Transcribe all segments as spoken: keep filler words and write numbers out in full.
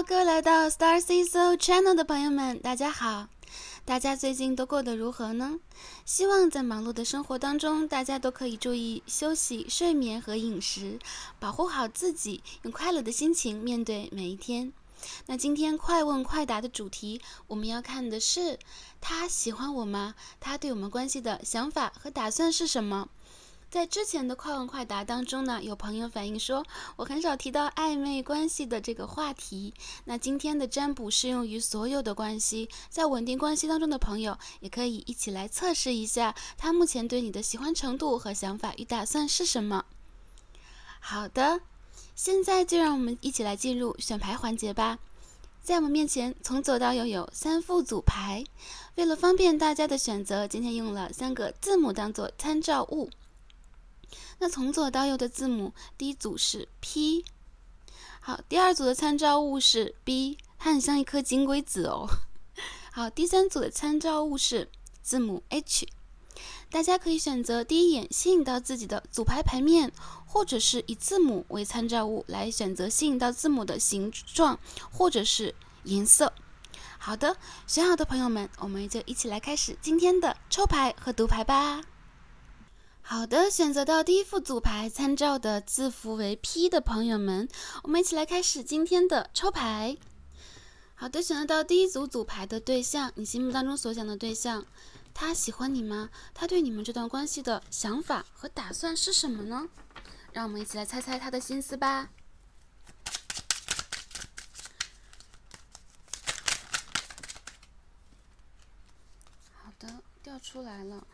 各位来到 Star C S O Channel 的朋友们，大家好！大家最近都过得如何呢？希望在忙碌的生活当中，大家都可以注意休息、睡眠和饮食，保护好自己，用快乐的心情面对每一天。那今天快问快答的主题，我们要看的是他喜欢我吗？他对我们关系的想法和打算是什么？在之前的快问快答当中呢，有朋友反映说我很少提到暧昧关系的这个话题。那今天的占卜适用于所有的关系，在稳定关系当中的朋友也可以一起来测试一下他目前对你的喜欢程度和想法与打算是什么。好的，现在就让我们一起来进入选牌环节吧。在我们面前从左到右有三副组牌，为了方便大家的选择，今天用了三个字母当做参照物。那从左到右的字母，第一组是 P， 好，第二组的参照物是 B， 它很像一颗金龟子哦。好，第三组的参照物是字母 H。 大家可以选择第一眼吸引到自己的组牌牌面，或者是以字母为参照物来选择吸引到字母的形状或者是颜色。好的，选好的朋友们，我们就一起来开始今天的抽牌和读牌吧。好的，选择到第一副组牌参照的字符为 P 的朋友们，我们一起来开始今天的抽牌。好的，选择到第一组组牌的对象，你心目当中所想的对象，他喜欢你吗？他对你们这段关系的想法和打算是什么呢？让我们一起来猜猜他的心思吧。好的，掉出来了。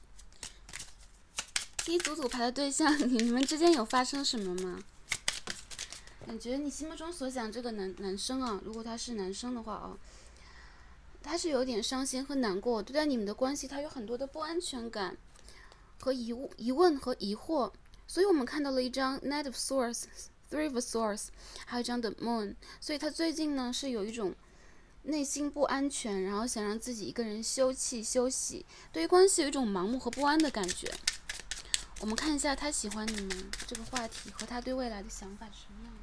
第一组组牌的对象，你们之间有发生什么吗？感觉你心目中所想这个男男生啊，如果他是男生的话啊，他是有点伤心和难过，对待你们的关系他有很多的不安全感和疑疑问和疑惑，所以我们看到了一张 Knight of Swords Three of Swords， 还有一张的 Moon， 所以他最近呢是有一种内心不安全，然后想让自己一个人休憩休息，对于关系有一种盲目和不安的感觉。我们看一下他喜欢你们这个话题和他对未来的想法是什么样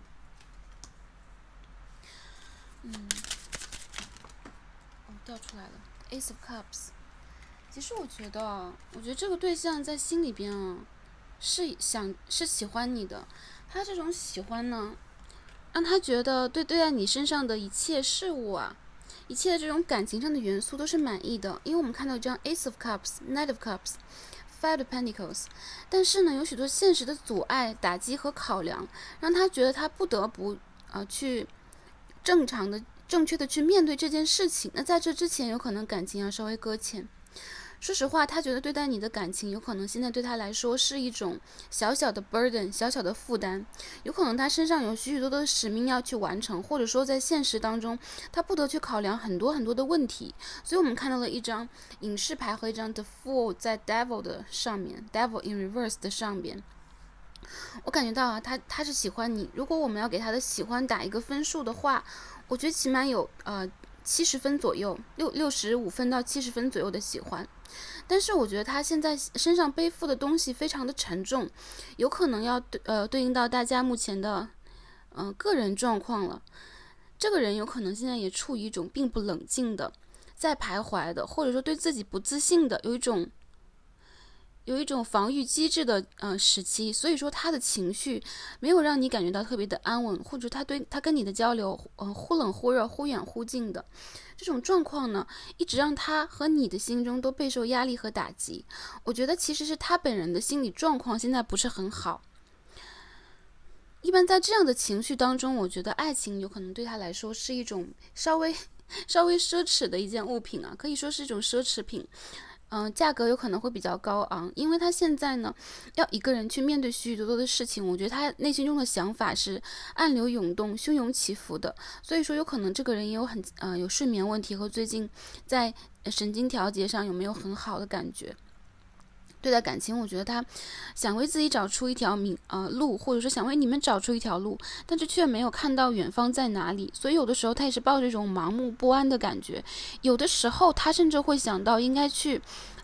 的。嗯，哦，掉出来了 Ace of Cups。 其实我觉得我觉得这个对象在心里边啊是想是喜欢你的，他这种喜欢呢让他觉得对对待你身上的一切事物啊，一切的这种感情上的元素都是满意的。因为我们看到一张 Ace of Cups Knight of Cups，Five of Pentacles， 但是呢，有许多现实的阻碍、打击和考量，让他觉得他不得不呃去正常的、正确的去面对这件事情。那在这之前，有可能感情要稍微搁浅。说实话，他觉得对待你的感情，有可能现在对他来说是一种小小的 burden， 小小的负担。有可能他身上有许许多多的使命要去完成，或者说在现实当中，他不得去考量很多很多的问题。所以我们看到了一张隐士牌和一张 The Fool 在 Devil 的上面 ，Devil in Reverse 的上边。我感觉到啊，他他是喜欢你。如果我们要给他的喜欢打一个分数的话，我觉得起码有呃七十分左右，六六十五分到七十分左右的喜欢。但是我觉得他现在身上背负的东西非常的沉重，有可能要对呃对应到大家目前的嗯、呃、个人状况了。这个人有可能现在也处于一种并不冷静的，在徘徊的，或者说对自己不自信的，有一种有一种防御机制的呃时期。所以说他的情绪没有让你感觉到特别的安稳，或者他对他跟你的交流呃忽冷忽热、忽远忽近的这种状况呢，一直让他和你的心中都备受压力和打击。我觉得其实是他本人的心理状况现在不是很好。一般在这样的情绪当中，我觉得爱情有可能对他来说是一种稍微稍微奢侈的一件物品啊，可以说是一种奢侈品。嗯、呃，价格有可能会比较高昂，因为他现在呢，要一个人去面对许许多多的事情。我觉得他内心中的想法是暗流涌动、汹涌起伏的，所以说有可能这个人也有很呃有睡眠问题和最近在神经调节上有没有很好的感觉。对待感情，我觉得他想为自己找出一条明呃路，或者说想为你们找出一条路，但是却没有看到远方在哪里。所以有的时候他也是抱着一种盲目不安的感觉。有的时候他甚至会想到应该去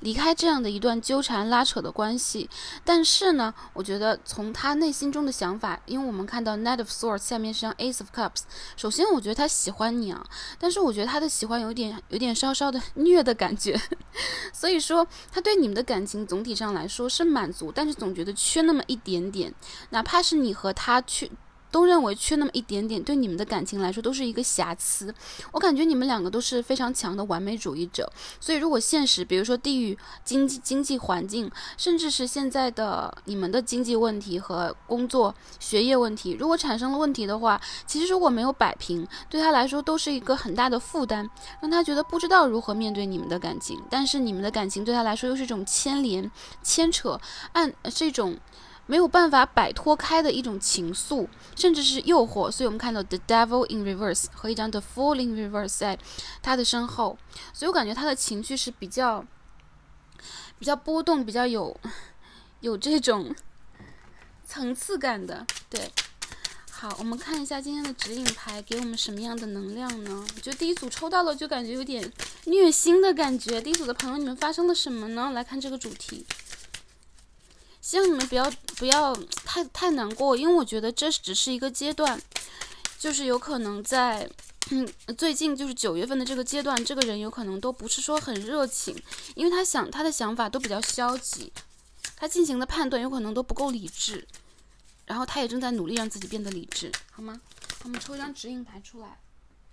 离开这样的一段纠缠拉扯的关系。但是呢，我觉得从他内心中的想法，因为我们看到 Knight of Swords 下面是张 Ace of Cups， 首先我觉得他喜欢你啊，但是我觉得他的喜欢有点有点稍稍的虐的感觉，所以说他对你们的感情总体上来说是满足，但是总觉得缺那么一点点，哪怕是你和他去都认为缺那么一点点，对你们的感情来说都是一个瑕疵。我感觉你们两个都是非常强的完美主义者，所以如果现实，比如说地域、经济、经济环境，甚至是现在的你们的经济问题和工作、学业问题，如果产生了问题的话，其实如果没有摆平，对他来说都是一个很大的负担，让他觉得不知道如何面对你们的感情。但是你们的感情对他来说又是一种牵连、牵扯，按这种没有办法摆脱开的一种情愫，甚至是诱惑。所以我们看到 The Devil in Reverse 和一张 The Fool in Reverse 在他的身后，所以我感觉他的情绪是比较比较波动，比较有有这种层次感的。对，好，我们看一下今天的指引牌给我们什么样的能量呢？我觉得第一组抽到了就感觉有点虐心的感觉。第一组的朋友，你们发生了什么呢？来看这个主题。希望你们不要不要太太难过，因为我觉得这只是一个阶段，就是有可能在嗯最近就是九月份的这个阶段，这个人有可能都不是说很热情，因为他想他的想法都比较消极，他进行的判断有可能都不够理智，然后他也正在努力让自己变得理智，好吗？我们抽一张指引牌出来。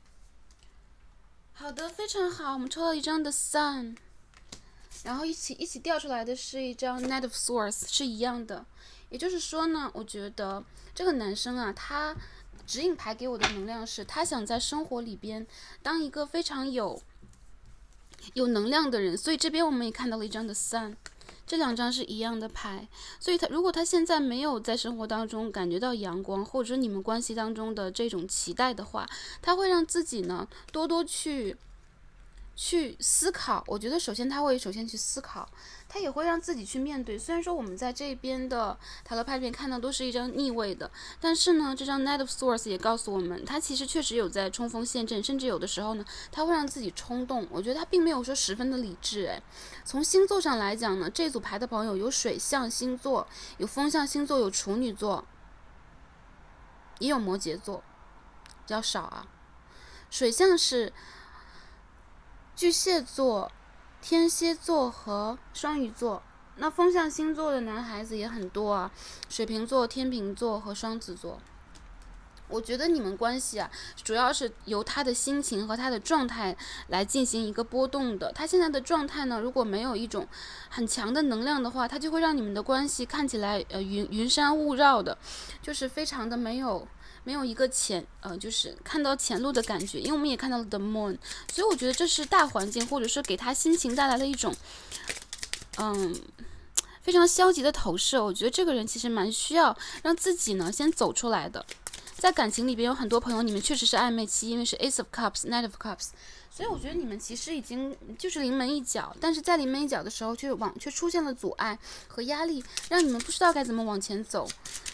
好的，非常好，我们抽到一张的 Sun。然后一起一起调出来的是一张 Knight of Swords， 是一样的。也就是说呢，我觉得这个男生啊，他指引牌给我的能量是，他想在生活里边当一个非常有有能量的人。所以这边我们也看到了一张的 Sun， 这两张是一样的牌。所以他如果他现在没有在生活当中感觉到阳光，或者说你们关系当中的这种期待的话，他会让自己呢多多去。去思考，我觉得首先他会首先去思考，他也会让自己去面对。虽然说我们在这边的塔罗牌里面看到都是一张逆位的，但是呢，这张 Knight of Swords 也告诉我们，他其实确实有在冲锋陷阵，甚至有的时候呢，他会让自己冲动。我觉得他并没有说十分的理智。诶，从星座上来讲呢，这组牌的朋友有水象星座，有风象星座，有处女座，也有摩羯座，比较少啊。水象是巨蟹座、天蝎座和双鱼座。那风象星座的男孩子也很多啊，水瓶座、天秤座和双子座。我觉得你们关系啊，主要是由他的心情和他的状态来进行一个波动的。他现在的状态呢，如果没有一种很强的能量的话，他就会让你们的关系看起来呃云云山雾绕的，就是非常的没有。没有一个前呃，就是看到前路的感觉，因为我们也看到了 The Moon， 所以我觉得这是大环境，或者说给他心情带来了一种，嗯，非常消极的投射。我觉得这个人其实蛮需要让自己呢先走出来的。在感情里边有很多朋友，你们确实是暧昧期，因为是 Ace of Cups、Knight of Cups， 所以我觉得你们其实已经就是临门一脚，但是在临门一脚的时候，却往却出现了阻碍和压力，让你们不知道该怎么往前走。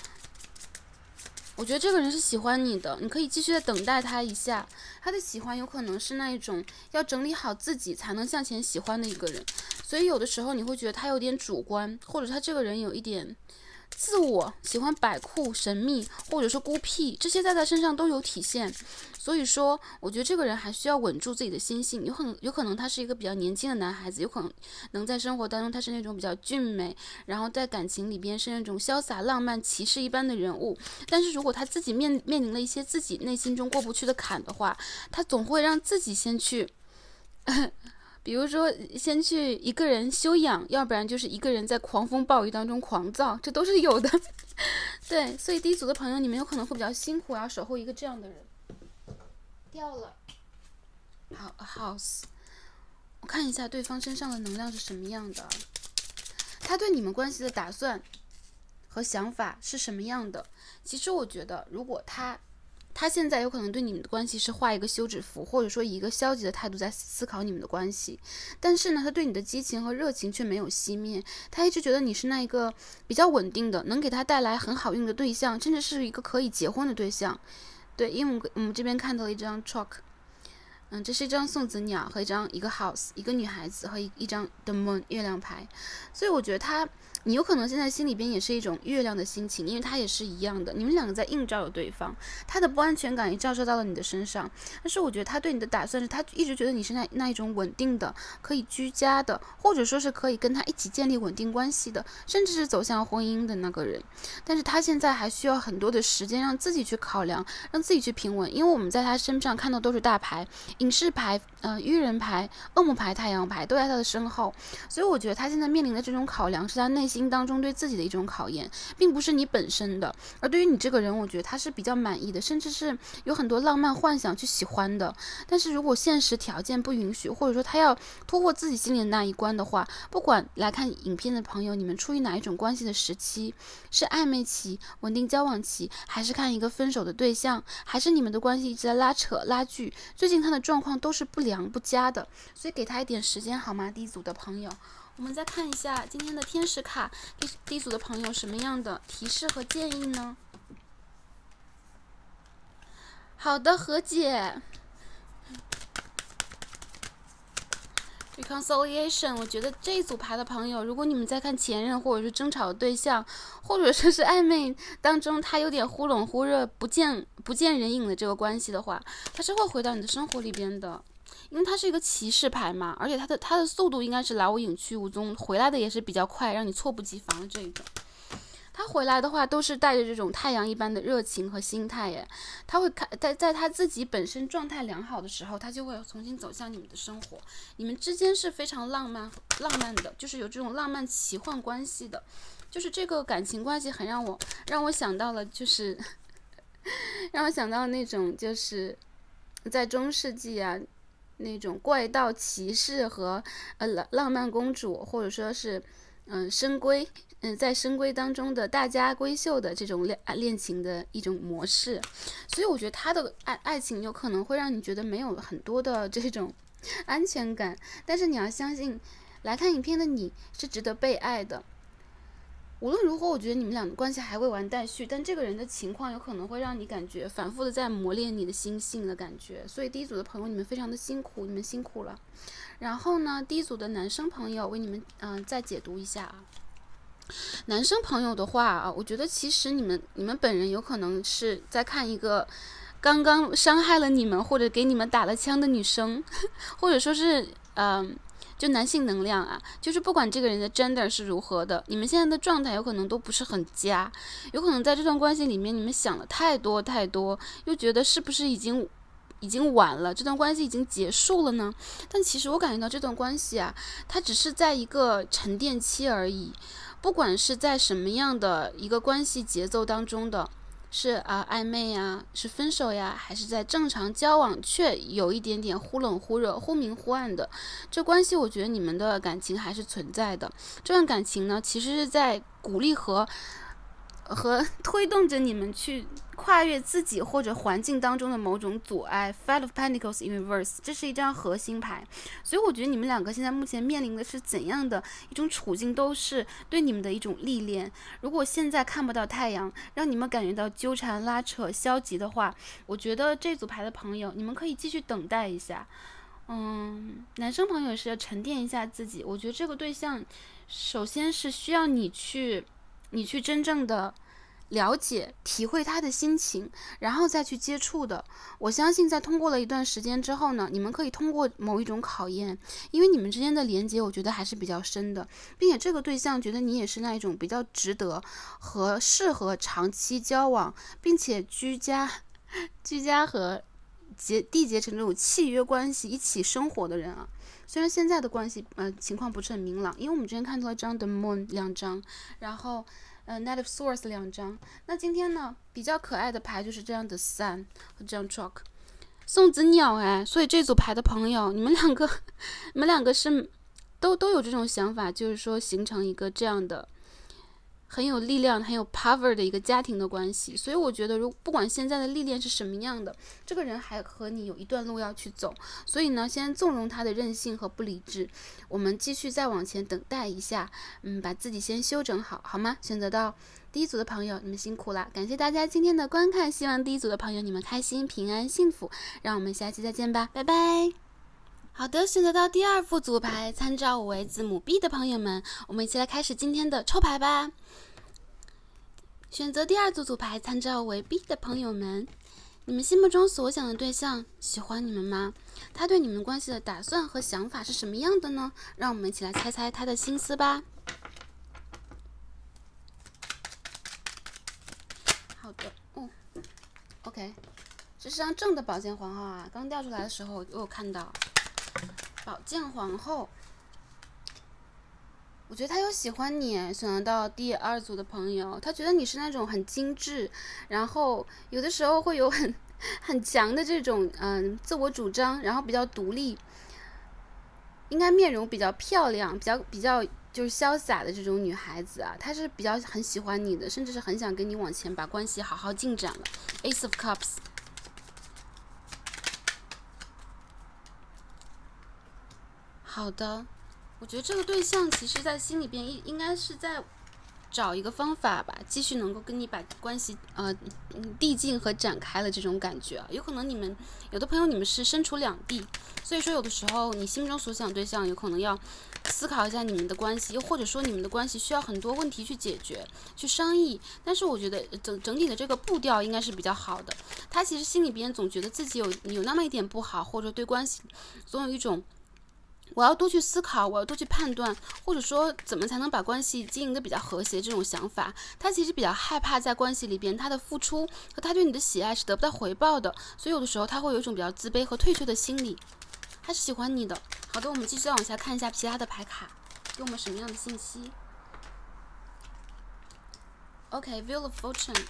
我觉得这个人是喜欢你的，你可以继续的等待他一下。他的喜欢有可能是那一种要整理好自己才能向前喜欢的一个人，所以有的时候你会觉得他有点主观，或者他这个人有一点自我，喜欢摆酷、神秘，或者说孤僻，这些在他身上都有体现。所以说，我觉得这个人还需要稳住自己的心性。有很有可能他是一个比较年轻的男孩子，有可能能在生活当中他是那种比较俊美，然后在感情里边是那种潇洒、浪漫、骑士一般的人物。但是如果他自己面面临了一些自己内心中过不去的坎的话，他总会让自己先去。比如说先去一个人休养，要不然就是一个人在狂风暴雨当中狂躁，这都是有的。对，所以第一组的朋友你们有可能会比较辛苦，要守候一个这样的人。掉了，好 house， 我看一下对方身上的能量是什么样的，他对你们关系的打算和想法是什么样的。其实我觉得如果他他现在有可能对你们的关系是画一个休止符，或者说以一个消极的态度在思考你们的关系，但是呢他对你的激情和热情却没有熄灭，他一直觉得你是那一个比较稳定的，能给他带来很好运的对象，甚至是一个可以结婚的对象。对，因为我们这边看到了一张 chalk， 嗯，这是一张送子鸟和一张一个 house， 一个女孩子和一一张 the moon 月亮牌，所以我觉得他，你有可能现在心里边也是一种月亮的心情，因为他也是一样的，你们两个在映照着对方，他的不安全感也照射到了你的身上，但是我觉得他对你的打算是，他一直觉得你是那那一种稳定的，可以居家的，或者说是可以跟他一起建立稳定关系的，甚至是走向婚姻的那个人，但是他现在还需要很多的时间让自己去考量，让自己去平稳，因为我们在他身上看到都是大牌。隐士牌、呃愚人牌、恶魔牌、太阳牌都在他的身后，所以我觉得他现在面临的这种考量是他内心当中对自己的一种考验，并不是你本身的。而对于你这个人，我觉得他是比较满意的，甚至是有很多浪漫幻想去喜欢的。但是如果现实条件不允许，或者说他要突破自己心里的那一关的话，不管来看影片的朋友，你们处于哪一种关系的时期，是暧昧期、稳定交往期，还是看一个分手的对象，还是你们的关系一直在拉扯拉锯，最近他的状况都是不良不佳的，所以给他一点时间好吗？第一组的朋友，我们再看一下今天的天使卡，第第一组的朋友什么样的提示和建议呢？好的，何姐。reconciliation， 我觉得这一组牌的朋友，如果你们在看前任或者是争吵的对象，或者说是暧昧当中他有点忽冷忽热、不见不见人影的这个关系的话，他是会回到你的生活里边的，因为它是一个骑士牌嘛，而且它的它的速度应该是来无影去无踪，回来的也是比较快，让你猝不及防的这一种。他回来的话，都是带着这种太阳一般的热情和心态耶。他会看在在他自己本身状态良好的时候，他就会重新走向你们的生活。你们之间是非常浪漫浪漫的，就是有这种浪漫奇幻关系的。就是这个感情关系很让我让我想到了，就是让我想到那种就是在中世纪啊那种怪盗骑士和呃浪浪漫公主，或者说是嗯、呃、深闺。嗯，在深闺当中的大家闺秀的这种恋恋情的一种模式，所以我觉得他的爱爱情有可能会让你觉得没有很多的这种安全感，但是你要相信，来看影片的你是值得被爱的。无论如何，我觉得你们俩的关系还未完待续，但这个人的情况有可能会让你感觉反复的在磨练你的心性的感觉。所以第一组的朋友，你们非常的辛苦，你们辛苦了。然后呢，第一组的男生朋友为你们嗯、呃、再解读一下啊。男生朋友的话啊，我觉得其实你们你们本人有可能是在看一个刚刚伤害了你们或者给你们打了枪的女生，或者说是嗯、呃，就男性能量啊，就是不管这个人的 gender 是如何的，你们现在的状态有可能都不是很佳，有可能在这段关系里面你们想了太多太多，又觉得是不是已经已经晚了，这段关系已经结束了呢？但其实我感觉到这段关系啊，它只是在一个沉淀期而已。不管是在什么样的一个关系节奏当中的，是啊暧昧呀，是分手呀，还是在正常交往却有一点点忽冷忽热、忽明忽暗的，这关系我觉得你们的感情还是存在的。这段感情呢，其实是在鼓励和和推动着你们去跨越自己或者环境当中的某种阻碍。 Five of Pentacles in Reverse， 这是一张核心牌，所以我觉得你们两个现在目前面临的是怎样的一种处境，都是对你们的一种历练。如果现在看不到太阳，让你们感觉到纠缠拉扯消极的话，我觉得这组牌的朋友你们可以继续等待一下。嗯，男生朋友是要沉淀一下自己，我觉得这个对象首先是需要你去你去真正的了解体会他的心情，然后再去接触的。我相信在通过了一段时间之后呢，你们可以通过某一种考验，因为你们之间的连接我觉得还是比较深的，并且这个对象觉得你也是那一种比较值得和适合长期交往并且居家居家和结缔结成这种契约关系一起生活的人啊。虽然现在的关系呃情况不是很明朗，因为我们之前看到了这张 The Moon 两张，然后呃 Knight of Swords 两张。那今天呢比较可爱的牌就是这样的 Sun 和这样 Chalk 送子鸟哎，所以这组牌的朋友，你们两个你们两个是都都有这种想法，就是说形成一个这样的很有力量、很有 power 的一个家庭的关系。所以我觉得，如不管现在的历练是什么样的，这个人还和你有一段路要去走。所以呢，先纵容他的任性和不理智，我们继续再往前等待一下，嗯，把自己先修整好，好吗？选择到第一组的朋友，你们辛苦了，感谢大家今天的观看，希望第一组的朋友你们开心、平安、幸福，让我们下期再见吧，拜拜。好的，选择到第二副组牌，参照为字母 B 的朋友们，我们一起来开始今天的抽牌吧。选择第二组组牌，参照为 B 的朋友们，你们心目中所想的对象喜欢你们吗？他对你们关系的打算和想法是什么样的呢？让我们一起来猜猜他的心思吧。好的，哦 ，OK， 这是张正的宝剑皇后啊，刚掉出来的时候我有看到。宝剑皇后，我觉得他有喜欢你，选择到第二组的朋友，他觉得你是那种很精致，然后有的时候会有很很强的这种嗯、呃、自我主张，然后比较独立，应该面容比较漂亮，比较比较就是潇洒的这种女孩子啊，她是比较很喜欢你的，甚至是很想跟你往前把关系好好进展了。Ace of Cups。好的，我觉得这个对象其实在心里边应应该是在找一个方法吧，继续能够跟你把关系呃递进和展开了这种感觉啊。有可能你们有的朋友你们是身处两地，所以说有的时候你心中所想对象有可能要思考一下你们的关系，又或者说你们的关系需要很多问题去解决、去商议。但是我觉得整整体的这个步调应该是比较好的。他其实心里边总觉得自己有有那么一点不好，或者对关系总有一种。我要多去思考，我要多去判断，或者说怎么才能把关系经营的比较和谐这种想法，他其实比较害怕在关系里边他的付出和他对你的喜爱是得不到回报的，所以有的时候他会有一种比较自卑和退却的心理。他是喜欢你的。好的，我们继续再往下看一下其他的牌卡给我们什么样的信息。 OK, Wheel of Fortune,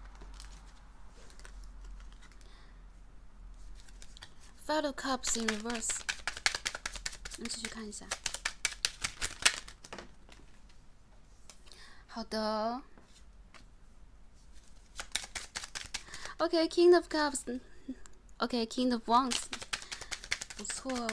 Five of Cups in reverse。我们继续看一下。好的。OK, King of Cups. OK, King of Wands. 不错哦。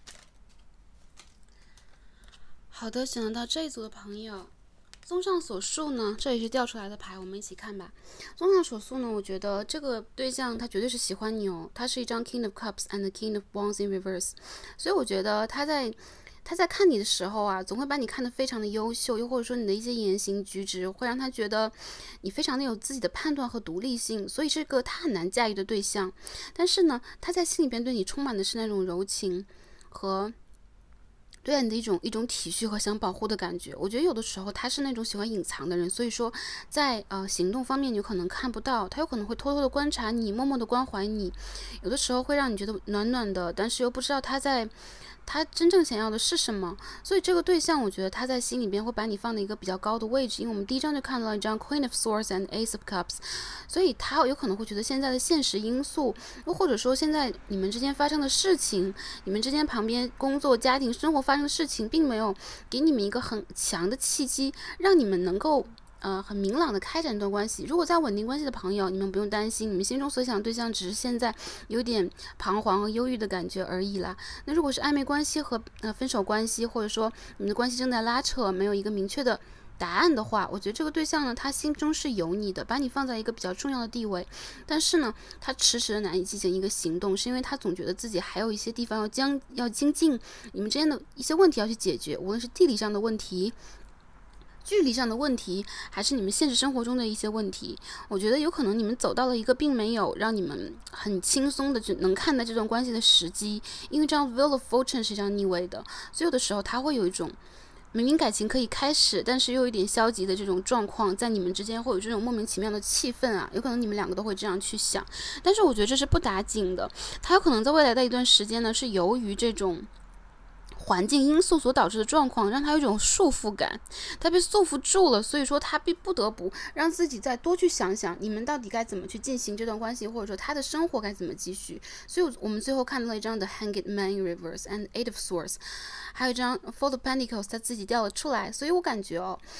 好的，选择到这一组的朋友。综上所述呢，这也是掉出来的牌，我们一起看吧。综上所述呢，我觉得这个对象他绝对是喜欢你哦，他是一张 King of Cups and King of Wands in reverse， 所以我觉得他在他在看你的时候啊，总会把你看得非常的优秀，又或者说你的一些言行举止会让他觉得你非常的有自己的判断和独立性，所以是个他很难驾驭的对象。但是呢，他在心里边对你充满的是那种柔情和对你的一种一种体恤和想保护的感觉。我觉得有的时候他是那种喜欢隐藏的人，所以说在呃行动方面你有可能看不到，他有可能会偷偷的观察你，默默的关怀你，有的时候会让你觉得暖暖的，但是又不知道他在他真正想要的是什么。所以这个对象我觉得他在心里边会把你放在一个比较高的位置，因为我们第一张就看到了一张 Queen of Swords and Ace of Cups， 所以他有可能会觉得现在的现实因素，又或者说现在你们之间发生的事情，你们之间旁边工作家庭生活发生的事情并没有给你们一个很强的契机让你们能够呃，很明朗的开展一段关系。如果在稳定关系的朋友，你们不用担心，你们心中所想的对象只是现在有点彷徨和忧郁的感觉而已啦。那如果是暧昧关系和呃分手关系，或者说你们的关系正在拉扯，没有一个明确的答案的话，我觉得这个对象呢，他心中是有你的，把你放在一个比较重要的地位，但是呢，他迟迟的难以进行一个行动，是因为他总觉得自己还有一些地方要将要精进，你们之间的一些问题要去解决，无论是地理上的问题，距离上的问题，还是你们现实生活中的一些问题，我觉得有可能你们走到了一个并没有让你们很轻松的能看待这段关系的时机，因为这样 Wheel of Fortune 是一张逆位的，所以有的时候他会有一种明明感情可以开始，但是又有一点消极的这种状况，在你们之间会有这种莫名其妙的气氛啊，有可能你们两个都会这样去想，但是我觉得这是不打紧的，他有可能在未来的一段时间呢，是由于这种环境因素所导致的状况，让他有一种束缚感，他被束缚住了，所以说他必不得不让自己再多去想想，你们到底该怎么去进行这段关系，或者说他的生活该怎么继续。所以我们最后看到了一张的 Hanged Man in Reverse and Eight of Swords， 还有一张 Four of Pentacles， 他自己掉了出来。所以我感觉哦，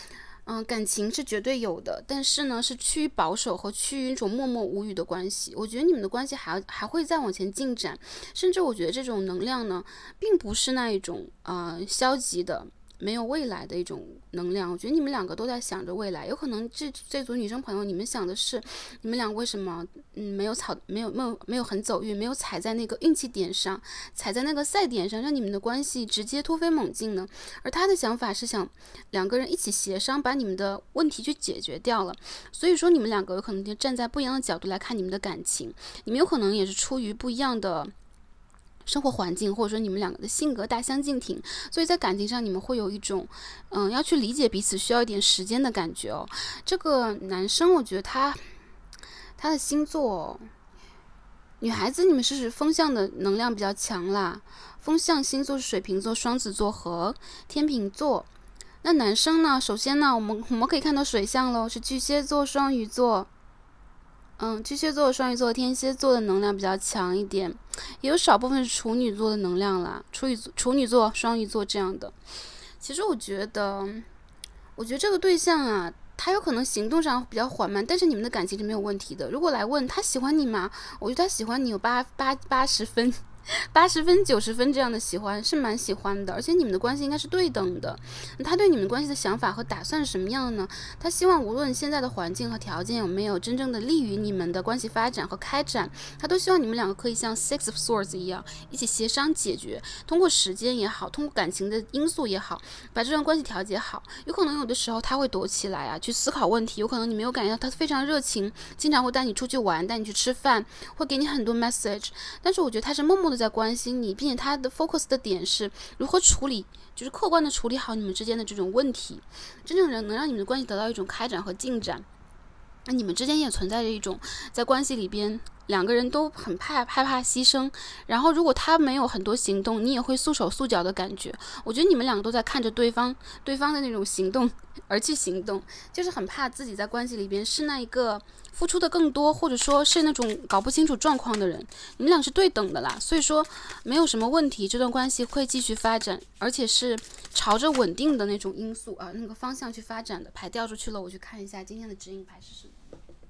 嗯，感情是绝对有的，但是呢，是趋于保守和趋于一种默默无语的关系。我觉得你们的关系还还会再往前进展，甚至我觉得这种能量呢，并不是那一种呃消极的。没有未来的一种能量，我觉得你们两个都在想着未来，有可能这这组女生朋友，你们想的是，你们俩为什么嗯没有草没有没有没有很走运，没有踩在那个运气点上，踩在那个赛点上，让你们的关系直接突飞猛进呢？而他的想法是想两个人一起协商，把你们的问题去解决掉了。所以说你们两个有可能就站在不一样的角度来看你们的感情，你们有可能也是出于不一样的生活环境，或者说你们两个的性格大相径庭，所以在感情上你们会有一种嗯要去理解彼此需要一点时间的感觉哦。这个男生我觉得他他的星座，女孩子你们是风象的能量比较强啦，风象星座是水瓶座、双子座和天秤座。那男生呢，首先呢我们我们可以看到水象咯，是巨蟹座、双鱼座。嗯，巨蟹座、双鱼座、天蝎座的能量比较强一点，也有少部分是处女座的能量啦，处女处女座、双鱼座这样的。其实我觉得，我觉得这个对象啊，他有可能行动上比较缓慢，但是你们的感情是没有问题的。如果来问他喜欢你吗？我觉得他喜欢你有八八八十分。八十分、九十分这样的喜欢是蛮喜欢的，而且你们的关系应该是对等的。他对你们关系的想法和打算是什么样的呢？他希望无论现在的环境和条件有没有真正的利于你们的关系发展和开展，他都希望你们两个可以像 Six of Swords 一样，一起协商解决，通过时间也好，通过感情的因素也好，把这段关系调节好。有可能有的时候他会躲起来啊，去思考问题，有可能你没有感觉到他非常热情，经常会带你出去玩，带你去吃饭，会给你很多 message， 但是我觉得他是默默的在关心你，并且他的 focus 的点是如何处理，就是客观的处理好你们之间的这种问题，真正能让你们的关系得到一种开展和进展。那你们之间也存在着一种在关系里边两个人都很怕害怕牺牲，然后如果他没有很多行动，你也会束手束脚的感觉。我觉得你们两个都在看着对方对方的那种行动而去行动，就是很怕自己在关系里边是那一个付出的更多，或者说是那种搞不清楚状况的人。你们俩是对等的啦，所以说没有什么问题，这段关系会继续发展，而且是朝着稳定的那种因素啊那个方向去发展的。牌掉出去了，我去看一下今天的指引牌是什么。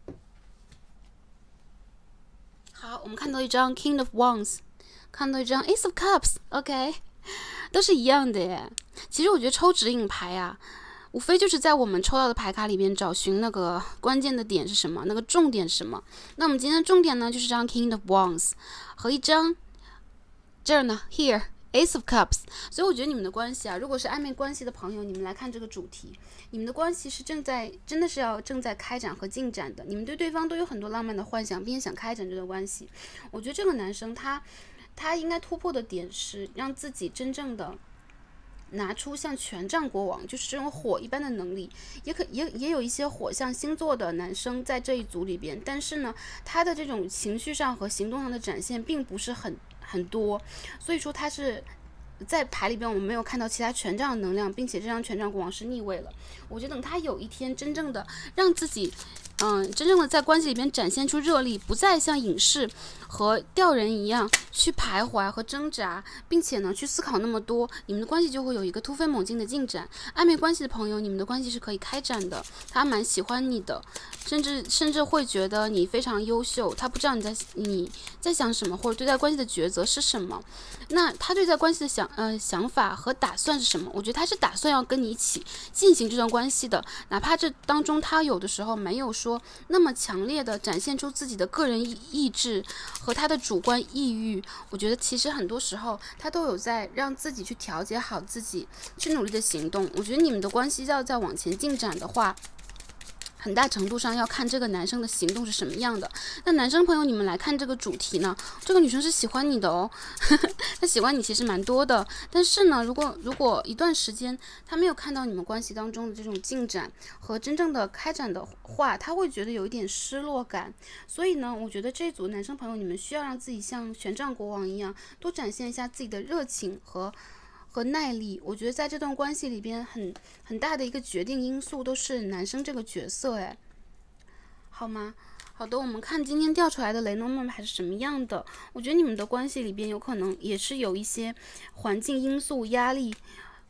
好，我们看到一张 King of Wands， 看到一张 Ace of Cups，OK， 都是一样的耶。其实我觉得抽指引牌啊，无非就是在我们抽到的牌卡里边找寻那个关键的点是什么，那个重点是什么。那我们今天的重点呢，就是这张 King of Wands 和一张这儿呢 Here Ace of Cups。 所以我觉得你们的关系啊，如果是暧昧关系的朋友，你们来看这个主题，你们的关系是正在真的是要正在开展和进展的，你们对对方都有很多浪漫的幻想，并且想开展这段关系。我觉得这个男生他他应该突破的点是让自己真正的拿出像权杖国王，就是这种火一般的能力，也可也也有一些火象星座的男生在这一组里边，但是呢，他的这种情绪上和行动上的展现并不是很很多，所以说他是在牌里边我们没有看到其他权杖的能量，并且这张权杖国王是逆位了。我觉得等他有一天真正的让自己嗯，真正的在关系里边展现出热力，不再像隐士和吊人一样去徘徊和挣扎，并且呢去思考那么多，你们的关系就会有一个突飞猛进的进展。暧昧关系的朋友，你们的关系是可以开展的，他蛮喜欢你的，甚至甚至会觉得你非常优秀，他不知道你在你在想什么，或者对待关系的抉择是什么。那他对待关系的想呃想法和打算是什么？我觉得他是打算要跟你一起进行这段关系的，哪怕这当中他有的时候没有说那么强烈的展现出自己的个人意志和他的主观意欲，我觉得其实很多时候他都有在让自己去调节好自己，去努力的行动。我觉得你们的关系要再往前进展的话，很大程度上要看这个男生的行动是什么样的。那男生朋友，你们来看这个主题呢，这个女生是喜欢你的哦，她喜欢你其实蛮多的。但是呢，如果如果一段时间她没有看到你们关系当中的这种进展和真正的开展的话，她会觉得有一点失落感。所以呢，我觉得这组男生朋友，你们需要让自己像权杖国王一样，多展现一下自己的热情和。和耐力，我觉得在这段关系里边很很大的一个决定因素都是男生这个角色，哎，好吗？好的，我们看今天调出来的雷诺曼牌是什么样的。我觉得你们的关系里边有可能也是有一些环境因素、压力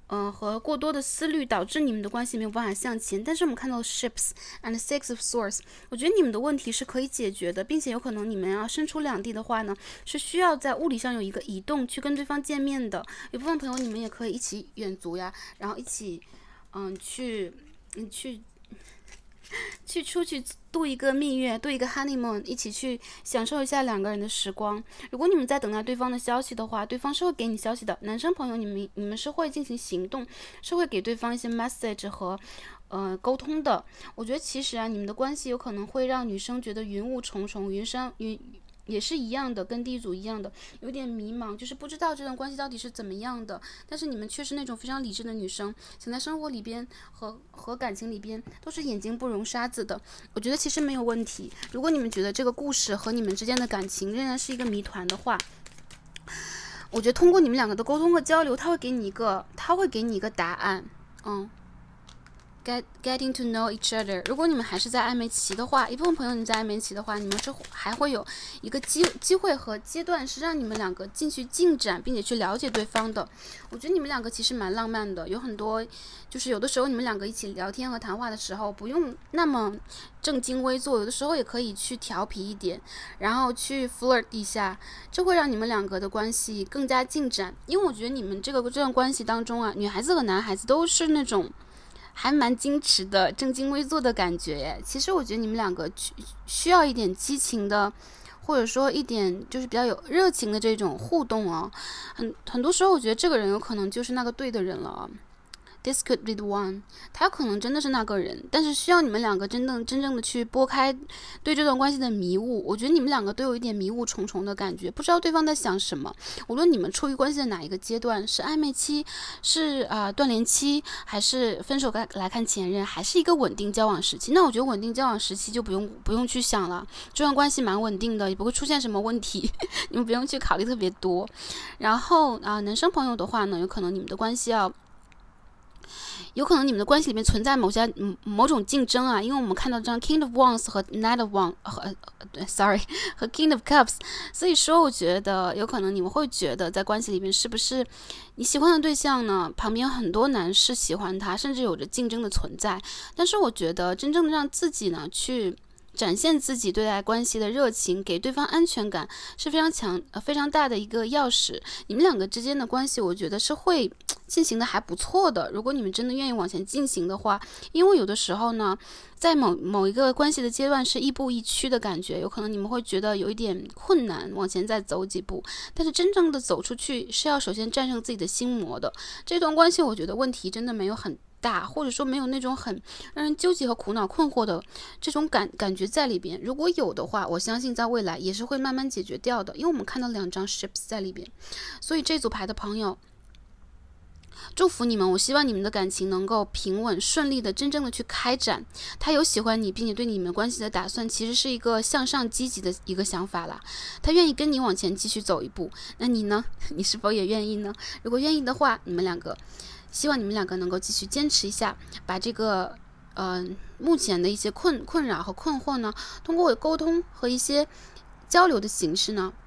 嗯、呃、和过多的思虑导致你们的关系没有办法向前。但是我们看到 ships and six of swords， 我觉得你们的问题是可以解决的，并且有可能你们要身处两地的话呢，是需要在物理上有一个移动去跟对方见面的。有部分朋友你们也可以一起远足呀，然后一起嗯去嗯去。去出去度一个蜜月，度一个 honeymoon， 一起去享受一下两个人的时光。如果你们在等待对方的消息的话，对方是会给你消息的。男生朋友，你们你们是会进行行动，是会给对方一些 message 和呃沟通的。我觉得其实啊，你们的关系有可能会让女生觉得云雾重重，云山云。也是一样的，跟第一组一样的，有点迷茫，就是不知道这段关系到底是怎么样的。但是你们却是那种非常理智的女生，想在生活里边和和感情里边都是眼睛不容沙子的。我觉得其实没有问题。如果你们觉得这个故事和你们之间的感情仍然是一个谜团的话，我觉得通过你们两个的沟通和交流，他会给你一个，他会给你一个答案。嗯。Get, getting to know each other。 如果你们还是在暧昧期的话，一部分朋友你在暧昧期的话，你们是还会有一个机机会和阶段是让你们两个继续进展，并且去了解对方的。我觉得你们两个其实蛮浪漫的，有很多就是有的时候你们两个一起聊天和谈话的时候，不用那么正襟危坐，有的时候也可以去调皮一点，然后去 flirt 一下，这会让你们两个的关系更加进展。因为我觉得你们这个这段关系当中啊，女孩子和男孩子都是那种还蛮矜持的，正襟危坐的感觉耶。其实我觉得你们两个需要一点激情的，或者说一点就是比较有热情的这种互动哦。很很多时候我觉得这个人有可能就是那个对的人了。This could be the one， 他有可能真的是那个人，但是需要你们两个真正真正的去拨开对这段关系的迷雾。我觉得你们两个都有一点迷雾重重的感觉，不知道对方在想什么。无论你们处于关系的哪一个阶段，是暧昧期，是啊、呃、断联期，还是分手来看前任，还是一个稳定交往时期，那我觉得稳定交往时期就不用不用去想了，这段关系蛮稳定的，也不会出现什么问题，你们不用去考虑特别多。然后啊、呃，男生朋友的话呢，有可能你们的关系要。有可能你们的关系里面存在某些嗯某种竞争啊，因为我们看到这张 King of Wands 和 Knight of Wands 和、呃、Sorry 和 King of Cups， 所以说我觉得有可能你们会觉得在关系里面是不是你喜欢的对象呢，旁边很多男士喜欢他，甚至有着竞争的存在。但是我觉得真正的让自己呢去展现自己对待关系的热情，给对方安全感是非常强、呃、非常大的一个钥匙。你们两个之间的关系，我觉得是会进行的还不错的。如果你们真的愿意往前进行的话，因为有的时候呢，在某某一个关系的阶段是亦步亦趋的感觉，有可能你们会觉得有一点困难，往前再走几步。但是真正的走出去，是要首先战胜自己的心魔的。这段关系，我觉得问题真的没有很大，或者说没有那种很让人纠结和苦恼困惑的这种感感觉在里边。如果有的话，我相信在未来也是会慢慢解决掉的，因为我们看到两张 ships 在里边。所以这组牌的朋友，祝福你们，我希望你们的感情能够平稳顺利的真正的去开展。他有喜欢你并且对你们关系的打算，其实是一个向上积极的一个想法啦。他愿意跟你往前继续走一步，那你呢？你是否也愿意呢？如果愿意的话，你们两个希望你们两个能够继续坚持一下，把这个呃目前的一些困困扰和困惑呢，通过沟通和一些交流的形式呢，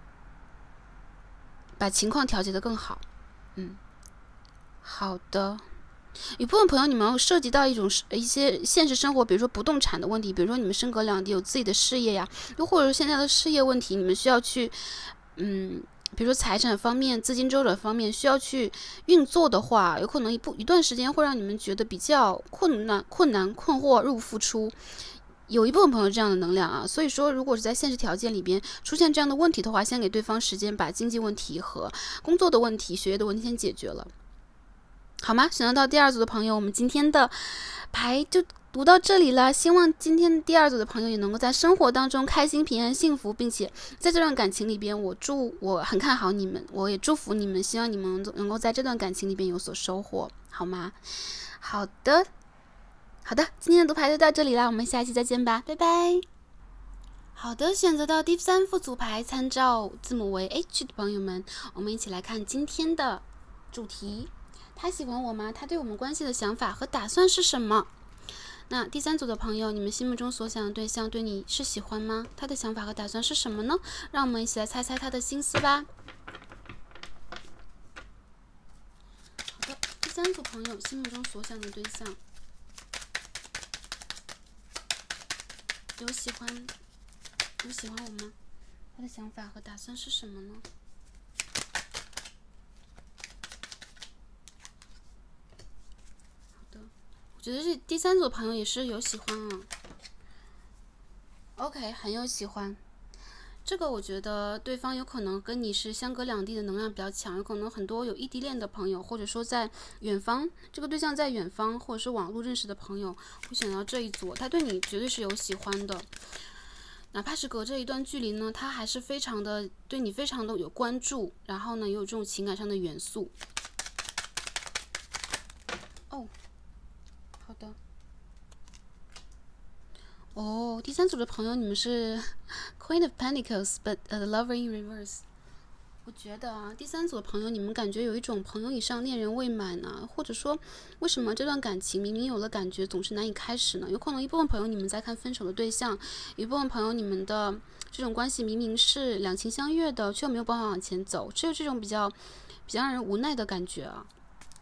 把情况调节得更好。嗯，好的。有部分朋友你们涉及到一种一些现实生活，比如说不动产的问题，比如说你们身隔两地有自己的事业呀，又或者是现在的事业问题，你们需要去嗯。比如说财产方面、资金周转方面需要去运作的话，有可能一不一段时间会让你们觉得比较困难、困难、困惑、入不敷出。有一部分朋友这样的能量啊，所以说如果是在现实条件里边出现这样的问题的话，先给对方时间把经济问题和工作的问题、学业的问题先解决了，好吗？选择到第二组的朋友，我们今天的牌就读到这里了，希望今天第二组的朋友也能够在生活当中开心、平安、幸福，并且在这段感情里边，我祝我很看好你们，我也祝福你们，希望你们能够在这段感情里边有所收获，好吗？好的，好的，今天的读牌就到这里了，我们下期再见吧，拜拜。好的，选择到第三副组牌，参照字母为 H 的朋友们，我们一起来看今天的主题。他喜欢我吗？他对我们关系的想法和打算是什么？那第三组的朋友，你们心目中所想的对象对你是喜欢吗？他的想法和打算是什么呢？让我们一起来猜猜他的心思吧。好的，第三组朋友心目中所想的对象，有喜欢有喜欢我吗？他的想法和打算是什么呢？好的，我觉得这第三组朋友也是有喜欢啊。OK， 很有喜欢。这个我觉得对方有可能跟你是相隔两地的能量比较强，有可能很多有异地恋的朋友，或者说在远方，这个对象在远方或者是网络认识的朋友会选到这一组，他对你绝对是有喜欢的，哪怕是隔着一段距离呢，他还是非常的对你非常的有关注，然后呢也有这种情感上的元素。哦，好的。哦，第三组的朋友，你们是 Queen of Pentacles，but、uh, the lover in reverse。我觉得啊，第三组的朋友，你们感觉有一种朋友以上恋人未满呢、啊，或者说，为什么这段感情明明有了感觉，总是难以开始呢？有可能一部分朋友你们在看分手的对象，一部分朋友你们的这种关系明明是两情相悦的，却没有办法往前走，只有这种比较比较让人无奈的感觉啊。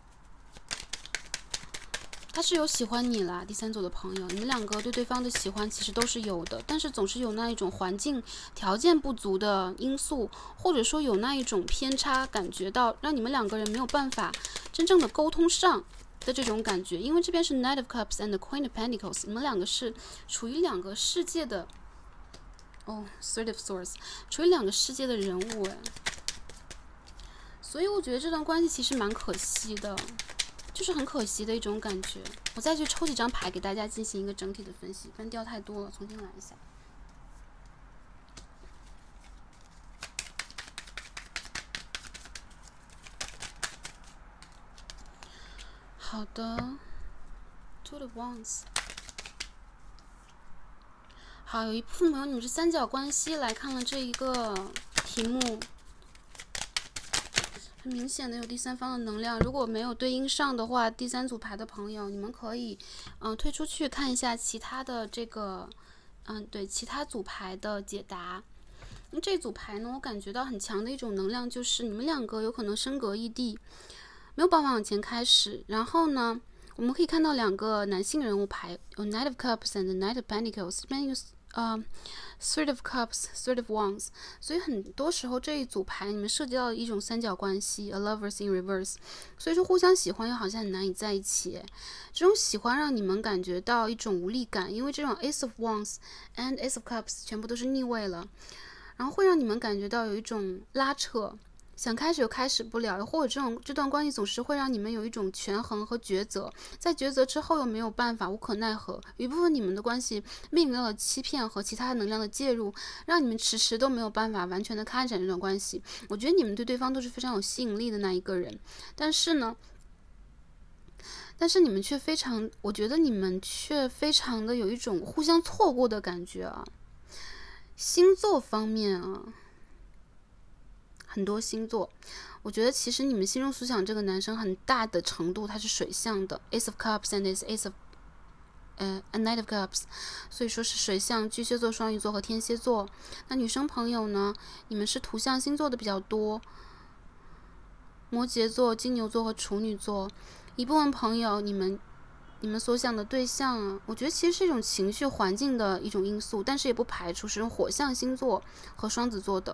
他是有喜欢你啦，第三组的朋友，你们两个对对方的喜欢其实都是有的，但是总是有那一种环境条件不足的因素，或者说有那一种偏差，感觉到让你们两个人没有办法真正的沟通上的这种感觉。因为这边是 Knight of Cups and the Queen of Pentacles， 你们两个是处于两个世界的哦 Three of Swords， 处于两个世界的人物哎，所以我觉得这段关系其实蛮可惜的。就是很可惜的一种感觉。我再去抽几张牌给大家进行一个整体的分析，不然掉太多了，重新来一下。好的 ，Two of Wands。好，有一部分朋友你们是三角关系来看了这一个题目。很明显的有第三方的能量，如果没有对应上的话，第三组牌的朋友，你们可以，嗯、呃，退出去看一下其他的这个，嗯，对，其他组牌的解答。那这组牌呢，我感觉到很强的一种能量，就是你们两个有可能身隔异地，没有办法往前开始。然后呢，我们可以看到两个男性人物牌，有 Knight of Cups and the Knight of Pentacles， 这边有呃、uh, Three of Cups, Three of Wands， 所以很多时候这一组牌你们涉及到一种三角关系 ，a lovers in reverse， 所以说互相喜欢又好像很难以在一起。这种喜欢让你们感觉到一种无力感，因为这种 Ace of Wands and Ace of Cups 全部都是逆位了，然后会让你们感觉到有一种拉扯。想开始又开始不了，或者这种这段关系总是会让你们有一种权衡和抉择，在抉择之后又没有办法，无可奈何。有一部分你们的关系面临到了欺骗和其他能量的介入，让你们迟迟都没有办法完全的开展这段关系。我觉得你们对对方都是非常有吸引力的那一个人，但是呢，但是你们却非常，我觉得你们却非常的有一种互相错过的感觉啊。星座方面啊。很多星座，我觉得其实你们心中所想这个男生很大的程度他是水象的 ，Ace of Cups and is Ace of 呃 a Knight of Cups， 所以说是水象、巨蟹座、双鱼座和天蝎座。那女生朋友呢，你们是土象星座的比较多，摩羯座、金牛座和处女座。一部分朋友你们你们所想的对象啊，我觉得其实是一种情绪环境的一种因素，但是也不排除是用火象星座和双子座的。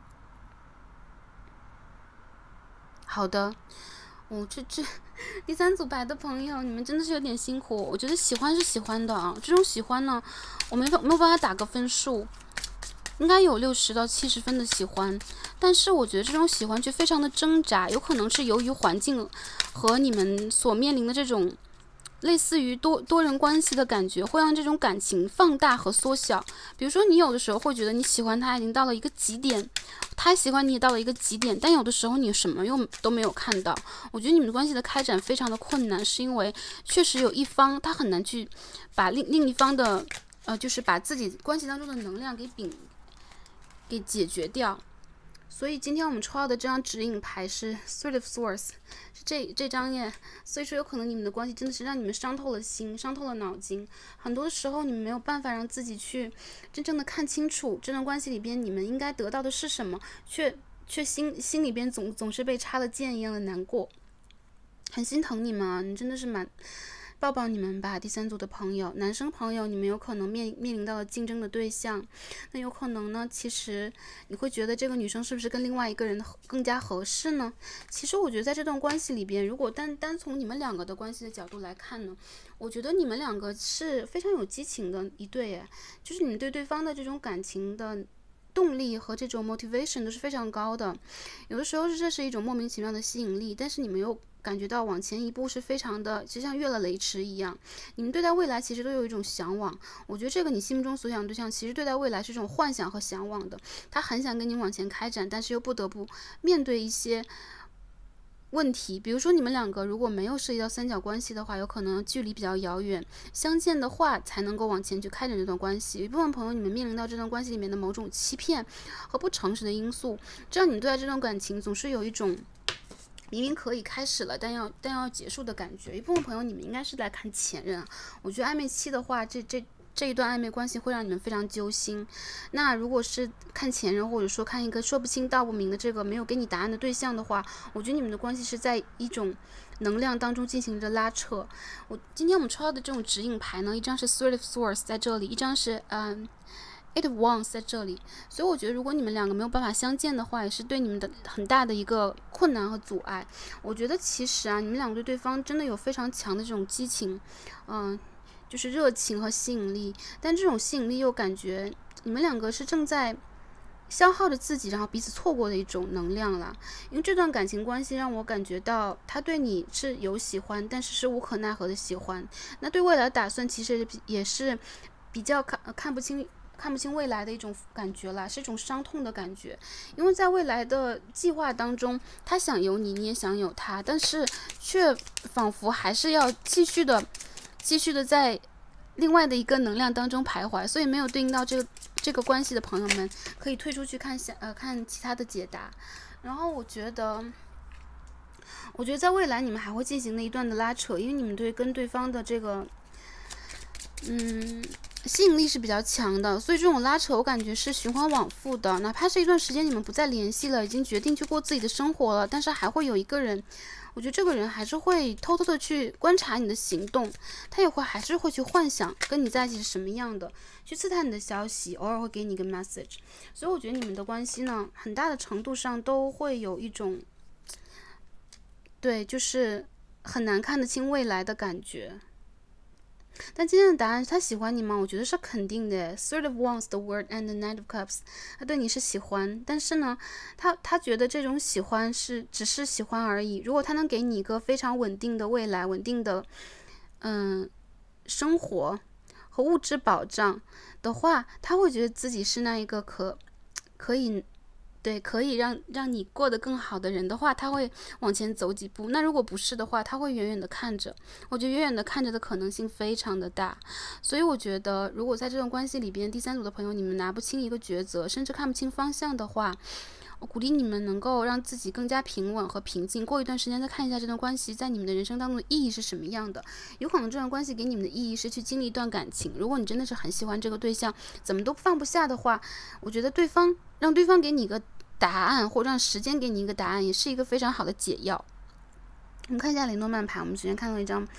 好的，我、哦、这这第三组牌的朋友，你们真的是有点辛苦。我觉得喜欢是喜欢的啊，这种喜欢呢，我没法没有办法打个分数，应该有六十到七十分的喜欢，但是我觉得这种喜欢却非常的挣扎，有可能是由于环境和你们所面临的这种类似于多多人关系的感觉，会让这种感情放大和缩小。比如说，你有的时候会觉得你喜欢他已经到了一个极点，他喜欢你也到了一个极点，但有的时候你什么又都没有看到。我觉得你们关系的开展非常的困难，是因为确实有一方他很难去把另另一方的呃，就是把自己关系当中的能量给摒给解决掉。所以今天我们抽到的这张指引牌是 Three of Swords， 是这这张耶。所以说有可能你们的关系真的是让你们伤透了心，伤透了脑筋。很多的时候你们没有办法让自己去真正的看清楚这段关系里边你们应该得到的是什么，却却心心里边总总是被插了箭一样的难过。 很心疼你们啊，你真的是蛮抱抱你们吧。第三组的朋友，男生朋友，你们有可能面面临到了竞争的对象，那有可能呢，其实你会觉得这个女生是不是跟另外一个人更加合适呢？其实我觉得在这段关系里边，如果单单从你们两个的关系的角度来看呢，我觉得你们两个是非常有激情的一对耶，就是你们对对方的这种感情的动力和这种 motivation 都是非常高的。有的时候这是一种莫名其妙的吸引力，但是你们又感觉到往前一步是非常的，就像越了雷池一样。你们对待未来其实都有一种向往，我觉得这个你心目中所想的对象，其实对待未来是这种幻想和向往的。他很想跟你往前开展，但是又不得不面对一些问题，比如说你们两个如果没有涉及到三角关系的话，有可能距离比较遥远，相见的话才能够往前去开展这段关系。有一部分朋友你们面临到这段关系里面的某种欺骗和不诚实的因素，这样你们对待这段感情总是有一种明明可以开始了，但要但要结束的感觉。一部分朋友你们应该是来看前任啊，我觉得暧昧期的话，这这这一段暧昧关系会让你们非常揪心。那如果是看前任，或者说看一个说不清道不明的这个没有给你答案的对象的话，我觉得你们的关系是在一种能量当中进行着拉扯。我今天我们抽到的这种指引牌呢，一张是 Three of Swords 在这里，一张是嗯。Eight of Wands 在这里，所以我觉得如果你们两个没有办法相见的话，也是对你们的很大的一个困难和阻碍。我觉得其实啊，你们两个对对方真的有非常强的这种激情，嗯、呃，就是热情和吸引力，但这种吸引力又感觉你们两个是正在消耗着自己，然后彼此错过的一种能量啦。因为这段感情关系让我感觉到他对你是有喜欢，但是是无可奈何的喜欢。那对未来的打算其实也是比较看看不清。看不清未来的一种感觉啦，是一种伤痛的感觉。因为在未来的计划当中，他想有你，你也想有他，但是却仿佛还是要继续的继续的在另外的一个能量当中徘徊，所以没有对应到这个这个关系的朋友们可以退出去看下呃看其他的解答。然后我觉得我觉得在未来你们还会进行那一段的拉扯，因为你们对跟对方的这个嗯吸引力是比较强的，所以这种拉扯我感觉是循环往复的。哪怕是一段时间你们不再联系了，已经决定去过自己的生活了，但是还会有一个人，我觉得这个人还是会偷偷的去观察你的行动，他也会还是会去幻想跟你在一起是什么样的，去刺探你的消息，偶尔会给你一个 message。 所以我觉得你们的关系呢，很大的程度上都会有一种对，就是很难看得清未来的感觉。但今天的答案是他喜欢你吗？我觉得是肯定的。Third of Wands, the World and the Knight of Cups， 他对你是喜欢，但是呢，他他觉得这种喜欢是只是喜欢而已。如果他能给你一个非常稳定的未来，稳定的嗯生活和物质保障的话，他会觉得自己是那一个可可以。对，可以让让你过得更好的人的话，他会往前走几步。那如果不是的话，他会远远的看着。我觉得远远的看着的可能性非常的大。所以我觉得，如果在这段关系里边，第三组的朋友你们拿不清一个抉择，甚至看不清方向的话，我鼓励你们能够让自己更加平稳和平静。过一段时间再看一下这段关系在你们的人生当中的意义是什么样的。有可能这段关系给你们的意义是去经历一段感情。如果你真的是很喜欢这个对象，怎么都放不下的话，我觉得对方让对方给你一个答案，或者让时间给你一个答案，也是一个非常好的解药。我们看一下雷诺曼牌，我们首先看到一张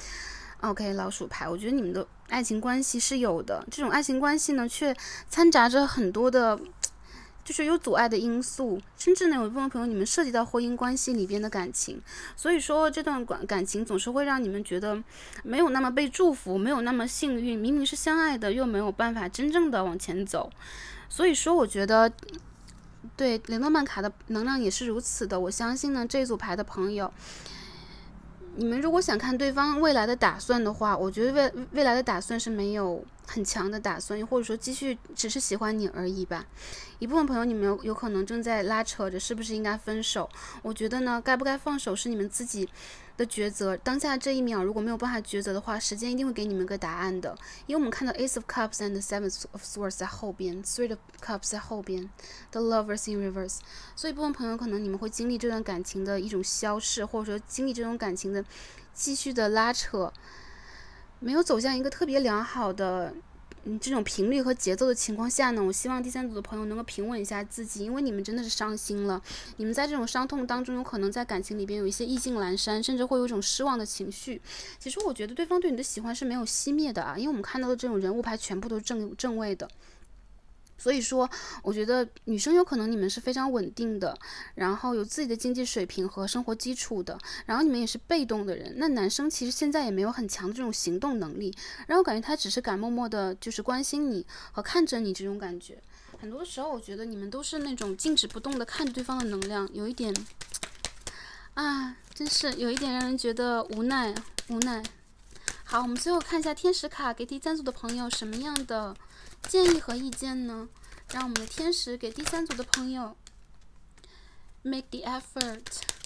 OK 老鼠牌。我觉得你们的爱情关系是有的，这种爱情关系呢，却掺杂着很多的就是有阻碍的因素，甚至呢有一部分朋友你们涉及到婚姻关系里边的感情，所以说这段感情总是会让你们觉得没有那么被祝福，没有那么幸运，明明是相爱的，又没有办法真正的往前走。所以说我觉得对雷诺曼卡的能量也是如此的。我相信呢这一组牌的朋友，你们如果想看对方未来的打算的话，我觉得未未来的打算是没有很强的打算，或者说继续只是喜欢你而已吧。一部分朋友你们有有可能正在拉扯着是不是应该分手，我觉得呢该不该放手是你们自己的抉择。当下这一秒如果没有办法抉择的话，时间一定会给你们个答案的。因为我们看到 Ace of Cups and the Seven of Swords 在后边， Three of Cups 在后边， The Lovers in Reverse。 所以部分朋友可能你们会经历这段感情的一种消逝，或者说经历这种感情的继续的拉扯，没有走向一个特别良好的嗯这种频率和节奏的情况下呢，我希望第三组的朋友能够平稳一下自己，因为你们真的是伤心了，你们在这种伤痛当中，有可能在感情里边有一些意兴阑珊，甚至会有一种失望的情绪。其实我觉得对方对你的喜欢是没有熄灭的啊，因为我们看到的这种人物牌全部都是正正位的。所以说，我觉得女生有可能你们是非常稳定的，然后有自己的经济水平和生活基础的，然后你们也是被动的人。那男生其实现在也没有很强的这种行动能力，然后感觉他只是敢默默的，就是关心你和看着你这种感觉。很多时候，我觉得你们都是那种静止不动的看着对方的能量，有一点啊，真是有一点让人觉得无奈无奈。好，我们最后看一下天使卡给第三组的朋友什么样的建议和意见呢？让我们的天使给第三组的朋友 make the effort。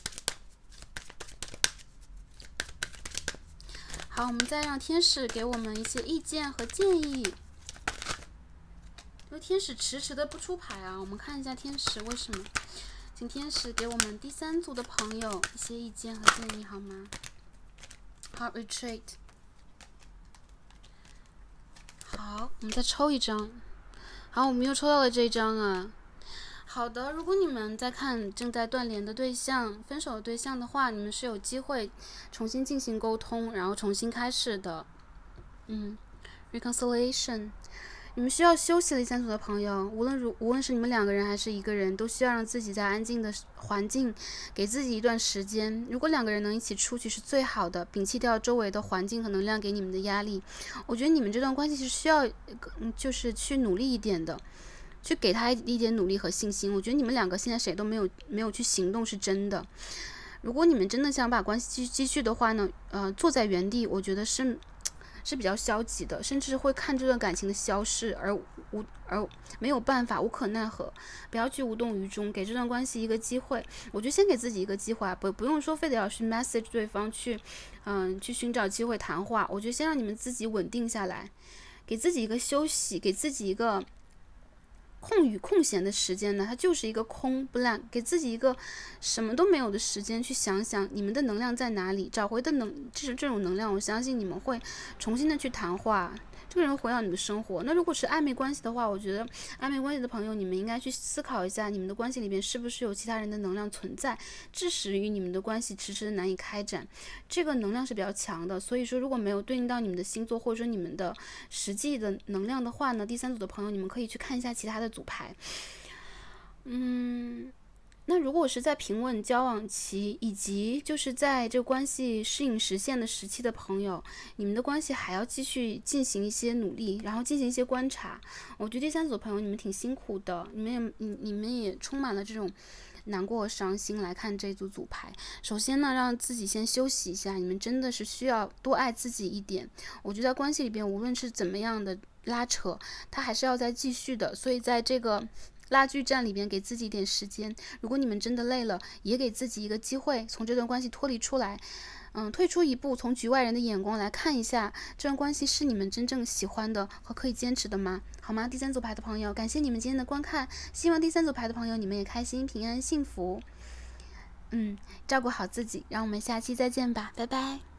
好，我们再让天使给我们一些意见和建议。因为天使迟迟的不出牌啊，我们看一下天使为什么。请天使给我们第三组的朋友一些意见和建议好吗？好 retreat。 好，我们再抽一张。好，我们又抽到了这张啊。好的，如果你们在看正在断联的对象、分手的对象的话，你们是有机会重新进行沟通，然后重新开始的。嗯 ，reconciliation。你们需要休息的第三组的朋友，无论如无论是你们两个人还是一个人，都需要让自己在安静的环境，给自己一段时间。如果两个人能一起出去是最好的，摒弃掉周围的环境和能量给你们的压力。我觉得你们这段关系是需要，就是去努力一点的，去给他一点努力和信心。我觉得你们两个现在谁都没有没有去行动是真的。如果你们真的想把关系继继续的话呢，呃，坐在原地，我觉得是。是比较消极的，甚至会看这段感情的消逝而无而没有办法，无可奈何。不要去无动于衷，给这段关系一个机会。我觉得先给自己一个机会，不不用说非得要去 message 对方去，嗯，去寻找机会谈话。我觉得先让你们自己稳定下来，给自己一个休息，给自己一个空余空闲的时间呢，它就是一个空 blank， 给自己一个什么都没有的时间去想想你们的能量在哪里，找回的能就是这种能量，我相信你们会重新的去谈话，这个人回到你的生活。那如果是暧昧关系的话，我觉得暧昧关系的朋友，你们应该去思考一下，你们的关系里面是不是有其他人的能量存在，致使于你们的关系迟迟的难以开展。这个能量是比较强的，所以说如果没有对应到你们的星座或者说你们的实际的能量的话呢，第三组的朋友你们可以去看一下其他的组牌。嗯，那如果是在平稳交往期以及就是在这个关系适应实现的时期的朋友，你们的关系还要继续进行一些努力，然后进行一些观察。我觉得第三组的朋友你们挺辛苦的，你们也你你们也充满了这种难过和伤心来看这组组牌。首先呢，让自己先休息一下，你们真的是需要多爱自己一点。我觉得在关系里边无论是怎么样的拉扯，它还是要再继续的，所以在这个拉锯战里边给自己一点时间。如果你们真的累了，也给自己一个机会从这段关系脱离出来，嗯，退出一步，从局外人的眼光来看一下这段关系是你们真正喜欢的和可以坚持的吗？好吗？第三组牌的朋友，感谢你们今天的观看，希望第三组牌的朋友你们也开心平安幸福，嗯，照顾好自己，让我们下期再见吧，拜拜。